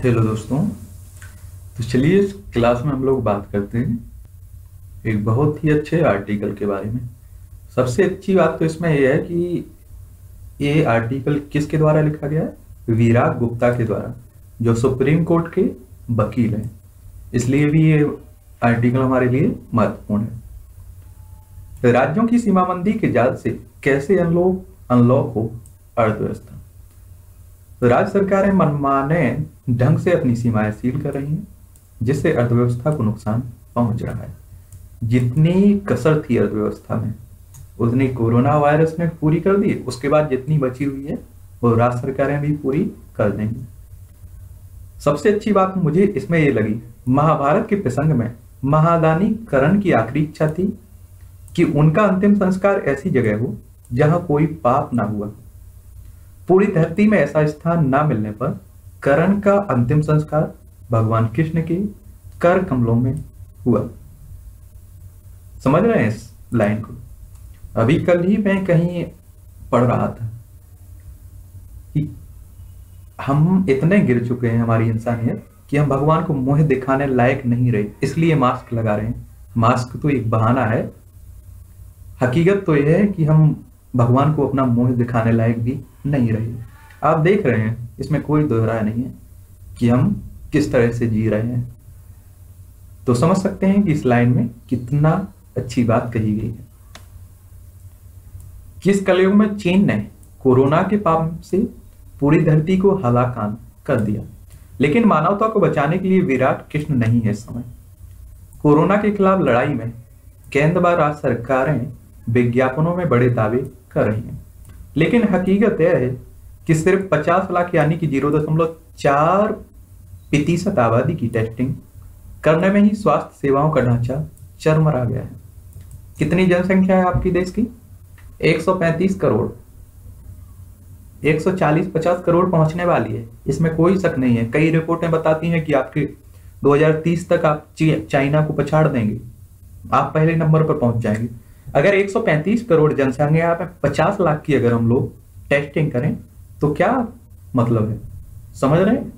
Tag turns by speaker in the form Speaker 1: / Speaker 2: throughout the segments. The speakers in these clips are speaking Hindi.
Speaker 1: हेलो दोस्तों। तो चलिए इस क्लास में हम लोग बात करते हैं एक बहुत ही अच्छे आर्टिकल के बारे में। सबसे अच्छी बात तो इसमें यह है कि ये आर्टिकल किसके द्वारा लिखा गया है? विराग गुप्ता के द्वारा, जो सुप्रीम कोर्ट के वकील हैं। इसलिए भी ये आर्टिकल हमारे लिए महत्वपूर्ण है। राज्यों की सीमाबंदी के जाल से कैसे अनलॉक हो अर्थव्यवस्था। तो राज्य सरकारें मनमाने ढंग से अपनी सीमाएं सील कर रही हैं, जिससे अर्थव्यवस्था को नुकसान पहुंच रहा है। जितनी कसर थी अर्थव्यवस्था में, उतनी कोरोना वायरस ने पूरी कर दी। उसके बाद जितनी बची हुई है वो राज्य सरकारें भी पूरी कर देंगी। सबसे अच्छी बात मुझे इसमें ये लगी, महाभारत के प्रसंग में महादानी कर्ण की आखिरी इच्छा थी कि उनका अंतिम संस्कार ऐसी जगह हो जहां कोई पाप ना हुआ। पूरी धरती में ऐसा स्थान ना मिलने पर कर्ण का अंतिम संस्कार भगवान कृष्ण के कर कमलों में हुआ। समझ रहे हैं इस लाइन को? अभी कल ही मैं कहीं पढ़ रहा था कि हम इतने गिर चुके हैं, हमारी इंसानियत, कि हम भगवान को मुंह दिखाने लायक नहीं रहे, इसलिए मास्क लगा रहे हैं। मास्क तो एक बहाना है, हकीकत तो यह है कि हम भगवान को अपना मुंह दिखाने लायक भी नहीं रहे। आप देख रहे हैं, इसमें कोई दो राय नहीं है कि हम किस तरह से जी रहे हैं। तो समझ सकते हैं कि इस लाइन में कितना अच्छी बात कही गई है। किस कलयुग में चीन ने कोरोना के पाप से पूरी धरती को हलाकान कर दिया, लेकिन मानवता को बचाने के लिए विराट कृष्ण नहीं है इस समय। कोरोना के खिलाफ लड़ाई में गेंदबाज राज्य सरकारें विज्ञापनों में बड़े दावे कर रही हैं, लेकिन हकीकत यह है कि सिर्फ 50 लाख यानी कि 0.4% आबादी की टेस्टिंग करने में ही स्वास्थ्य सेवाओं का ढांचा चरमरा गया है। कितनी जनसंख्या है आपकी देश की? 135 करोड़, 140-50 करोड़ पहुंचने वाली है, इसमें कोई शक नहीं है। कई रिपोर्टें बताती हैं कि आपके 2030 तक आप चाइना को पछाड़ देंगे, आप पहले नंबर पर पहुंच जाएंगे। अगर 135 करोड़ जनसंख्या में 50 लाख की अगर हम लोग टेस्टिंग करें तो क्या मतलब है? समझ रहे हैं?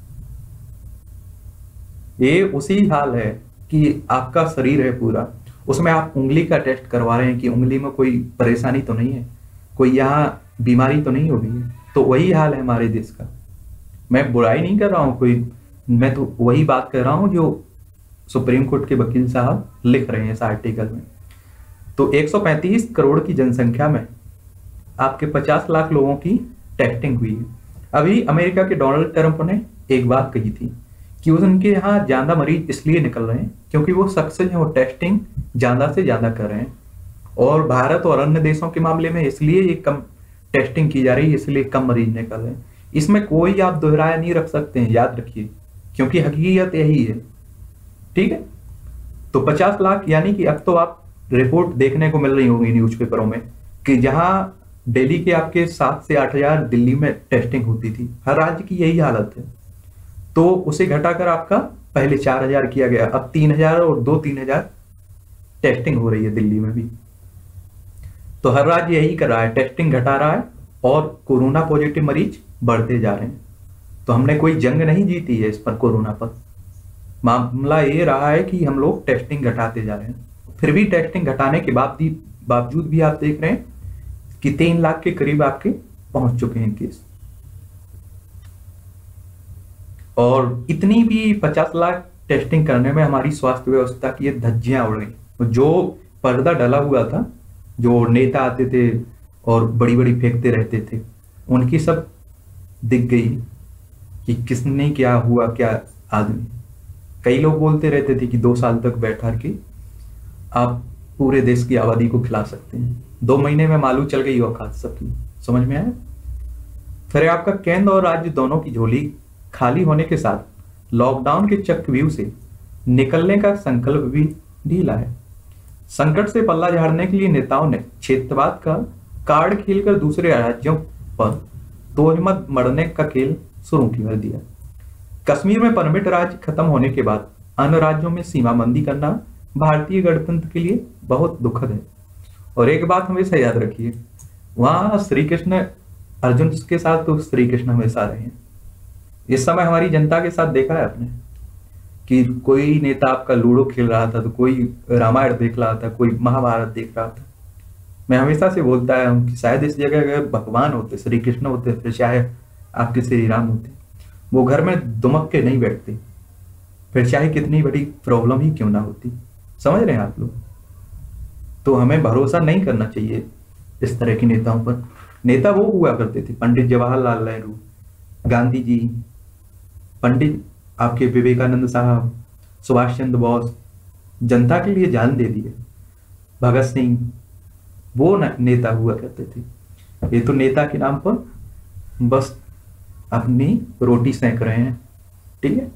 Speaker 1: ये उसी हाल है कि आपका शरीर है पूरा, उसमें आप उंगली का टेस्ट करवा रहे हैं कि उंगली में कोई परेशानी तो नहीं है, कोई यहाँ बीमारी तो नहीं हो गई है। तो वही हाल है हमारे देश का। मैं बुराई नहीं कर रहा हूं कोई, मैं तो वही बात कर रहा हूं जो सुप्रीम कोर्ट के वकील साहब लिख रहे हैं इस आर्टिकल में। तो 135 करोड़ की जनसंख्या में आपके 50 लाख लोगों की टेस्टिंग हुई है। अभी अमेरिका के डोनाल्ड ट्रंप ने एक बात कही थी कि उनके यहाँ ज्यादा मरीज इसलिए निकल रहे हैं क्योंकि वो सक्सेस हैं, वो टेस्टिंग ज्यादा से ज्यादा कर रहे हैं। और भारत और अन्य देशों के मामले में इसलिए ये कम टेस्टिंग की जा रही है, इसलिए कम मरीज निकल रहे हैं। इसमें कोई आप दोहराया नहीं रख सकते हैं, याद रखिए, क्योंकि हकीकत यही है। ठीक है, तो 50 लाख यानी कि अब तो आप रिपोर्ट देखने को मिल रही होगी न्यूज़पेपरों में कि जहां दिल्ली के आपके 7 से 8 हजार दिल्ली में टेस्टिंग होती थी, हर राज्य की यही हालत है। तो उसे घटाकर आपका पहले 4 हजार किया गया, अब 3 हजार और 2-3 हजार टेस्टिंग हो रही है दिल्ली में भी। तो हर राज्य यही कर रहा है, टेस्टिंग घटा रहा है और कोरोना पॉजिटिव मरीज बढ़ते जा रहे हैं। तो हमने कोई जंग नहीं जीती है इस पर, कोरोना पर। मामला ये रहा है कि हम लोग टेस्टिंग घटाते जा रहे हैं। फिर भी टेस्टिंग घटाने के बावजूद भी आप देख रहे हैं कि 3 लाख के करीब आपके पहुंच चुके हैं केस। और इतनी भी 50 लाख टेस्टिंग करने में हमारी स्वास्थ्य व्यवस्था की ये धज्जियां उड़ गई। जो पर्दा डला हुआ था, जो नेता आते थे और बड़ी बड़ी फेंकते रहते थे, उनकी सब दिख गई कि किसने क्या हुआ, क्या आदमी। कई लोग बोलते रहते थे कि 2 साल तक बैठा के आप पूरे देश की आबादी को खिला सकते हैं। 2 महीने में मालूम चल गई औकात सबकी। समझ में आया? फिर आपका केंद्र और राज्य दोनों की झोली खाली होने के साथ लॉकडाउन के चक्रव्यूह से निकलने का संकल्प भी ढीला है। संकट से पल्ला झाड़ने के लिए नेताओं ने क्षेत्रवाद का कार्ड खेलकर दूसरे राज्यों पर तोहमत मढ़ने का खेल शुरू कर दिया। कश्मीर में परमिट राज्य खत्म होने के बाद अन्य राज्यों में सीमाबंदी करना भारतीय गणतंत्र के लिए बहुत दुखद है। और एक बात हमेशा याद रखिए, वहां श्री कृष्ण अर्जुन के साथ तो श्री कृष्ण हमेशा रहे हैं, इस समय हमारी जनता के साथ देखा है आपने कि कोई नेता आपका लूडो खेल रहा था, तो कोई रामायण देख रहा था, कोई महाभारत देख रहा था। मैं हमेशा से बोलता हूँ कि शायद इस जगह अगर भगवान होते, श्री कृष्ण होते, फिर चाहे आपके श्री राम होते, वो घर में दुमक के नहीं बैठते, फिर चाहे कितनी बड़ी प्रॉब्लम ही क्यों ना होती। समझ रहे हैं आप लोग? तो हमें भरोसा नहीं करना चाहिए इस तरह के नेताओं पर। नेता वो हुआ करते थे, पंडित जवाहरलाल नेहरू, गांधी जी, पंडित आपके विवेकानंद साहब, सुभाष चंद्र बोस, जनता के लिए जान दे दिए, भगत सिंह, वो नेता हुआ करते थे। ये तो नेता के नाम पर बस अपनी रोटी सेंक रहे हैं। ठीक है।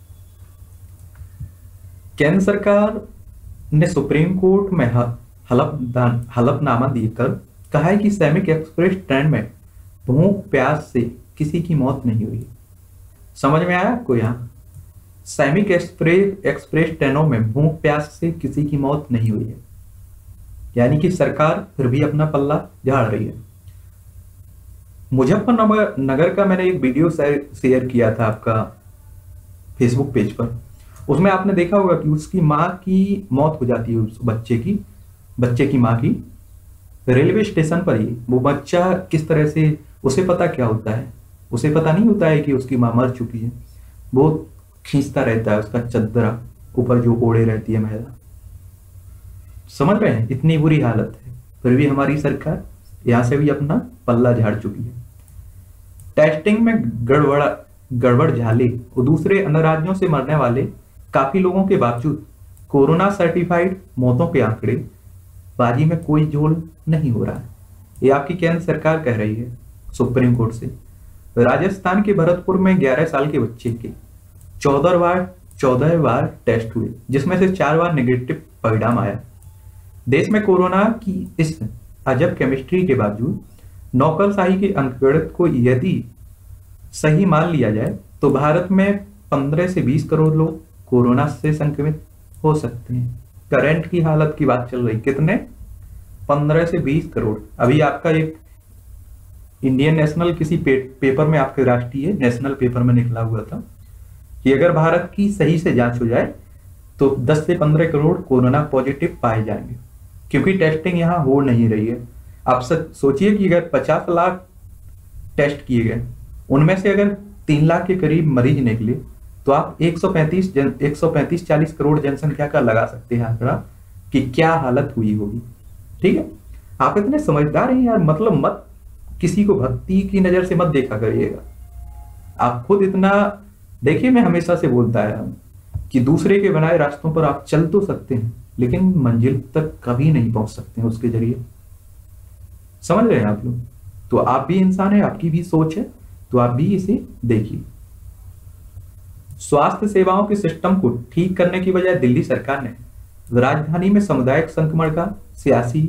Speaker 1: केंद्र सरकार ने सुप्रीम कोर्ट में हलफनामा देकर कहा है कि श्रमिक एक्सप्रेस ट्रेन में भूख प्यास से किसी की मौत नहीं हुई। समझ में आया आपको? यहाँ श्रमिक एक्सप्रेस ट्रेनों में भूख प्यास से किसी की मौत नहीं हुई है, यानी कि सरकार फिर भी अपना पल्ला झाड़ रही है। मुजफ्फरनगर का मैंने एक वीडियो शेयर किया था आपका फेसबुक पेज पर। उसमें आपने देखा होगा कि उसकी माँ की मौत हो जाती है, उस बच्चे की माँ की रेलवे स्टेशन पर ही। वो बच्चा किस तरह से, उसे पता क्या होता है? उसे पता नहीं होता है कि उसकी माँ मर चुकी है। वो खींचता रहता है उसका चद्दरा ऊपर जो ओढ़े रहती है महिला। समझ रहे हैं? इतनी बुरी हालत है, फिर भी हमारी सरकार यहां से भी अपना पल्ला झाड़ चुकी है। टेस्टिंग में गड़बड़ झाले और दूसरे अन्य राज्यों से मरने वाले काफी लोगों के बावजूद कोरोना सर्टिफाइड मौतों के आंकड़े बाजी में कोई झोल नहीं हो रहा है। ये आपकी केंद्र सरकार कह रही है सुप्रीम कोर्ट से। राजस्थान के भरतपुर में 11 साल के बच्चे के 14 बार टेस्ट हुए, जिसमें से 4 बार नेगेटिव परिणाम आया। देश में कोरोना की इस अजब केमिस्ट्री के बावजूद नौकरशाही के अंकगणित को यदि सही मान लिया जाए तो भारत में 15 से 20 करोड़ लोग कोरोना से संक्रमित हो सकते हैं। करंट की हालत की बात चल रही, कितने? 15 से 20 करोड़। अभी आपका एक इंडियन नेशनल किसी पेपर में, आपके राष्ट्रीय नेशनल पेपर में निकला हुआ था कि अगर भारत की सही से जांच हो जाए तो 10 से 15 करोड़ कोरोना पॉजिटिव पाए जाएंगे, क्योंकि टेस्टिंग यहाँ हो नहीं रही है। आप सोचिए कि अगर 50 लाख टेस्ट किए गए, उनमें से अगर 3 लाख के करीब मरीज निकले, तो आप 135-40 करोड़ जनसंख्या का लगा सकते हैं आंकड़ा कि क्या हालत हुई होगी। ठीक है। आप इतने समझदार हैं यार, मतलब मत किसी को भक्ति की नजर से मत देखा करिएगा। आप खुद इतना देखिए, मैं हमेशा से बोलता है कि दूसरे के बनाए रास्तों पर आप चल तो सकते हैं, लेकिन मंजिल तक कभी नहीं पहुंच सकते हैं उसके जरिए। समझ रहे हैं आप लोग? तो आप भी इंसान है, आपकी भी सोच है, तो आप भी इसे देखिए। स्वास्थ्य सेवाओं के सिस्टम को ठीक करने की बजाय दिल्ली सरकार ने राजधानी में सामुदायिक संक्रमण का सियासी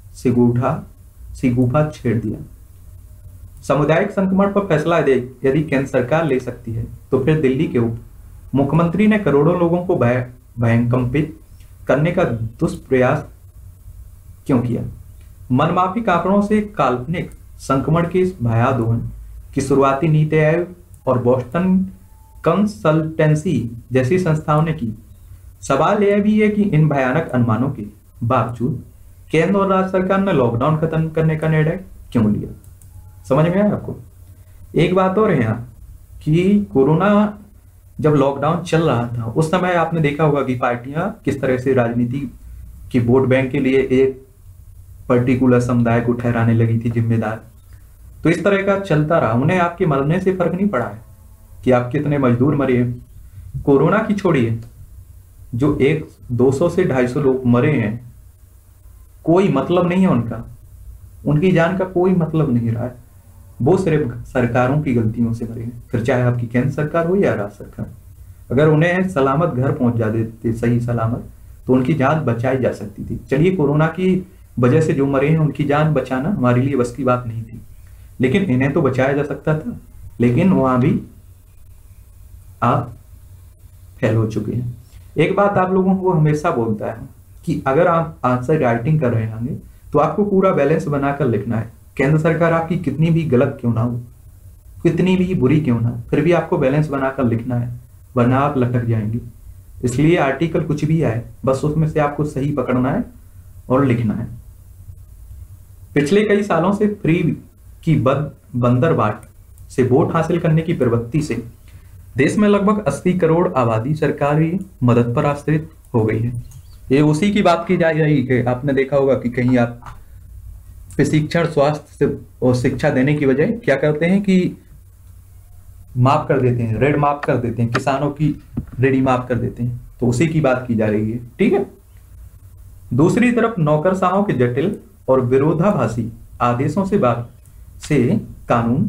Speaker 1: सिगूफा छेड़ दिया। सामुदायिक संक्रमण पर फैसला यदि केंद्र सरकार ले सकती है, तो फिर दिल्ली के मुख्यमंत्री ने करोड़ों लोगों को भयंकंपित करने का दुष्प्रयास क्यों किया? मनमाफिक आंकड़ों से काल्पनिक संक्रमण के इस भयादोहन की शुरुआती नीति आयोग और बोस्टन कंसल्टेंसी जैसी संस्थाओं ने की। सवाल यह भी है कि इन भयानक अनुमानों के बावजूद केंद्र और राज्य सरकार ने लॉकडाउन खत्म करने का निर्णय क्यों लिया? समझ में आया आपको? एक बात और है यहाँ कि कोरोना जब लॉकडाउन चल रहा था, उस समय आपने देखा होगा कि पार्टियां किस तरह से राजनीति की वोट बैंक के लिए एक पर्टिकुलर समुदाय को ठहराने लगी थी जिम्मेदार। तो इस तरह का चलता रहा। उन्हें आपके मरने से फर्क नहीं पड़ा है कि आप कितने मजदूर मरे हैं। कोरोना की छोड़िए, जो 200 से 250 लोग मरे हैं, कोई मतलब नहीं है उनका, उनकी जान का कोई मतलब नहीं रहा है। वो सिर्फ सरकारों की गलतियों से मरे हैं, फिर चाहे आपकी केंद्र सरकार हो या राज्य सरकार। अगर उन्हें सलामत घर पहुंच जा देते सही सलामत, तो उनकी जान बचाई जा सकती थी। चलिए, कोरोना की वजह से जो मरे हैं उनकी जान बचाना हमारे लिए बस की बात नहीं थी, लेकिन इन्हें तो बचाया जा सकता था। लेकिन वहां भी आप फेल हो चुके हैं। एक बात आप लोगों को हमेशा बोलता है कि अगर आप आंसर राइटिंग कर रहे होंगे तो आपको पूरा बैलेंस बनाकर लिखना है, केंद्र सरकार आपकी कितनी भी गलत क्यों ना हो। कितनी भी बुरी क्यों ना, फिर भी आपको बैलेंस बनाकर लिखना है, वरना आप लटक जाएंगे। इसलिए आर्टिकल कुछ भी आए, बस उसमें से आपको सही पकड़ना है और लिखना है। पिछले कई सालों से फ्री की बंदरबाट से वोट हासिल करने की प्रवृत्ति से देश में लगभग 80 करोड़ आबादी सरकारी मदद पर आश्रित हो गई है। ये उसी की बात की जा रही है। आपने देखा होगा कि कहीं आप प्रशिक्षण, स्वास्थ्य और शिक्षा देने की बजाय क्या करते हैं कि माफ कर देते हैं, रेड माफ कर देते हैं, किसानों की रेडी माफ कर देते हैं। तो उसी की बात की जा रही है, ठीक है। दूसरी तरफ नौकरशाहों के जटिल और विरोधाभासी आदेशों से कानून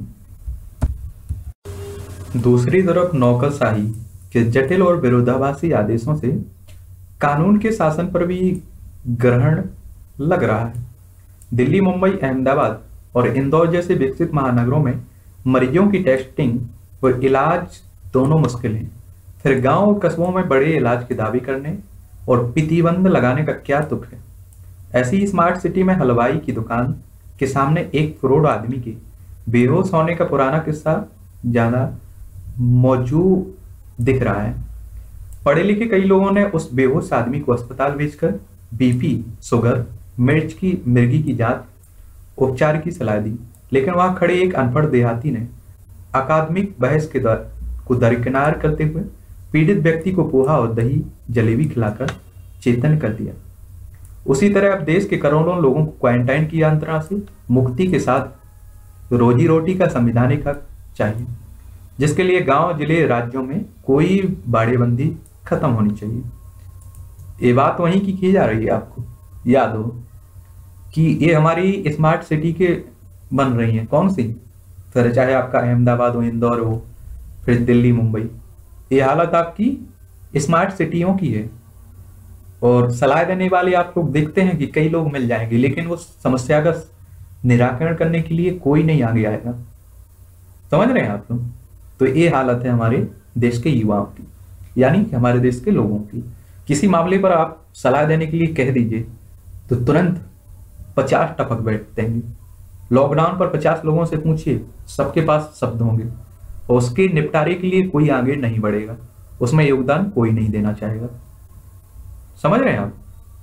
Speaker 1: दूसरी तरफ नौकरशाही के जटिल और विरोधाभासी आदेशों से कानून के शासन पर भी ग्रहण लग रहा है। दिल्ली, मुंबई, अहमदाबाद और इंदौर जैसे विकसित महानगरों में मरीजों की टेस्टिंग और इलाज दोनों मुश्किल हैं। फिर गांव और कस्बों में बड़े इलाज के दावे करने और प्रतिबंध लगाने का क्या तुक है। ऐसी स्मार्ट सिटी में हलवाई की दुकान के सामने 1 करोड़ आदमी के बेहोश होने का पुराना किस्सा ज्यादा मौजूद दिख रहा है। पढ़े लिखे कई लोगों ने उस बेहोश आदमी को अस्पताल भेजकर बीपी, शुगर, मिर्गी की जांच, उपचार की सलाह दी, लेकिन वहां खड़े एक अनपढ़ देहाती ने अकादमिक बहस को दरकिनार करते हुए पीड़ित व्यक्ति को पोहा और दही जलेबी खिलाकर चेतन कर दिया। उसी तरह अब देश के करोड़ों लोगों को क्वारंटाइन की यंत्रणा से मुक्ति के साथ रोजी रोटी का संविधानिक हक चाहिए, जिसके लिए गांव, जिले, राज्यों में कोई बाड़ेबंदी खत्म होनी चाहिए। ये बात वहीं की जा रही है। आपको याद हो कि ये हमारी स्मार्ट सिटी के बन रही हैं। कौन सी? फिर चाहे आपका अहमदाबाद हो, इंदौर हो, फिर दिल्ली, मुंबई, ये हालत आपकी स्मार्ट सिटियों की है। और सलाह देने वाले आप लोग देखते हैं कि कई लोग मिल जाएंगे, लेकिन उस समस्या का निराकरण करने के लिए कोई नहीं आगे आएगा। समझ रहे हैं आप लोग? तो ये हालत है हमारे देश के युवाओं की, यानी कि हमारे देश के लोगों की। किसी मामले पर आप सलाह देने के लिए कह दीजिए तो तुरंत 50 टपक बैठते हैं। लॉकडाउन पर 50 लोगों से पूछिए, सबके पास शब्द होंगे और उसके निपटारे के लिए कोई आगे नहीं बढ़ेगा, उसमें योगदान कोई नहीं देना चाहेगा। समझ रहे हैं आप?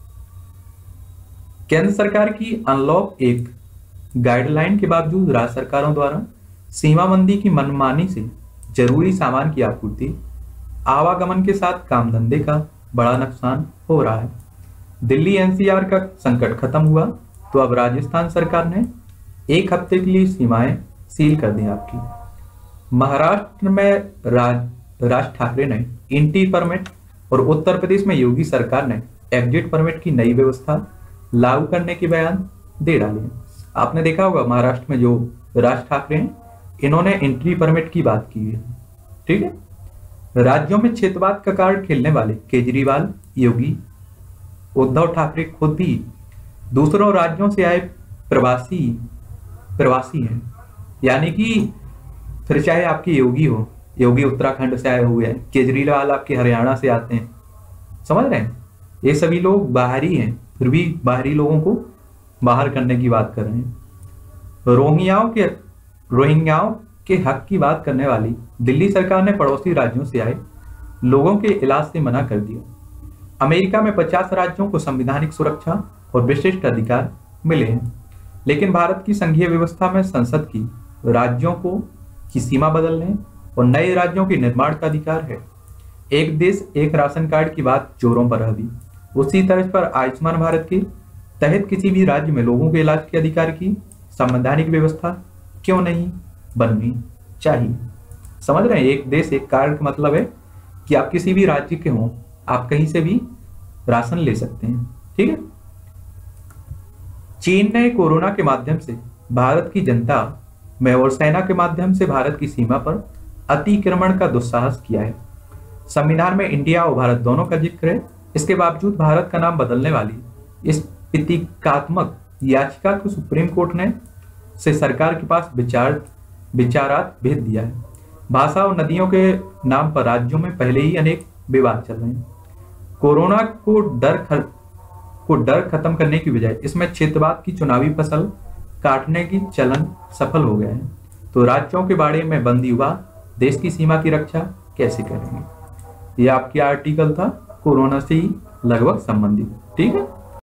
Speaker 1: केंद्र सरकार की अनलॉक 1 गाइडलाइन के बावजूद राज्य सरकारों द्वारा सीमाबंदी की मनमानी से जरूरी सामान की आपूर्ति, आवागमन के साथ काम धंधे का बड़ा नुकसान हो रहा है। दिल्ली एनसीआर का संकट खत्म हुआ तो अब राजस्थान सरकार ने 1 हफ्ते के लिए सीमाएं सील कर दी आपकी। महाराष्ट्र में राज ठाकरे ने एंट्री परमिट और उत्तर प्रदेश में योगी सरकार ने एग्जिट परमिट की नई व्यवस्था लागू करने के बयान दे डाले। आपने देखा होगा महाराष्ट्र में जो राज ठाकरे हैं, इन्होंने एंट्री परमिट की बात की है, ठीक है। राज्यों में क्षेत्रवाद का कार्ड खेलने वाले केजरीवाल, योगी, उद्धव ठाकरे खुद भी दूसरों राज्यों से आए प्रवासी हैं। यानी कि फिर चाहे आपकी योगी उत्तराखंड से आए हुए हैं, केजरीवाल आपके हरियाणा से आते हैं। समझ रहे हैं? ये सभी लोग बाहरी हैं, फिर भी बाहरी लोगों को बाहर करने की बात कर रहे हैं। रोहिंग्याओं के हक की बात करने वाली दिल्ली सरकार ने पड़ोसी राज्यों से आए लोगों के इलाज से मना कर दिया। अमेरिका में 50 राज्यों को संवैधानिक सुरक्षा और विशिष्ट अधिकार मिले हैं, लेकिन भारत की संघीय व्यवस्था में संसद की राज्यों की सीमा बदलने और नए राज्यों के निर्माण का अधिकार है। एक देश एक राशन कार्ड की बात जोरों पर अभी उसी तरह पर आयुष्मान भारत के तहत किसी भी राज्य में लोगों के इलाज के अधिकार की संवैधानिक व्यवस्था क्यों नहीं बननी चाहिए। समझ रहे हैं? एक देश एक कार्ड का मतलब है कि आप किसी भी राज्य के हों, आप कहीं से भी राशन ले सकते हैं, ठीक है। चीन ने कोरोना के माध्यम से भारत की जनता में और सेना के माध्यम से भारत की सीमा पर अतिक्रमण का दुस्साहस किया है। संविधान में इंडिया और भारत दोनों का जिक्र है, इसके बावजूद भारत का नाम बदलने वाली इस प्रतीकात्मक याचिका को सुप्रीम कोर्ट ने से सरकार के पास विचारात भेज दिया है। भाषा और नदियों के नाम पर राज्यों में पहले ही अनेक विवाद चल रहे हैं। कोरोना को डर खत्म करने की बजाय इसमें क्षेत्रवाद की चुनावी फसल काटने की चलन सफल हो गया है। तो राज्यों के बारे में बंदी हुआ, देश की सीमा की रक्षा कैसे करेंगे। ये आपकी आर्टिकल था कोरोना से ही लगभग संबंधित। ठीक है।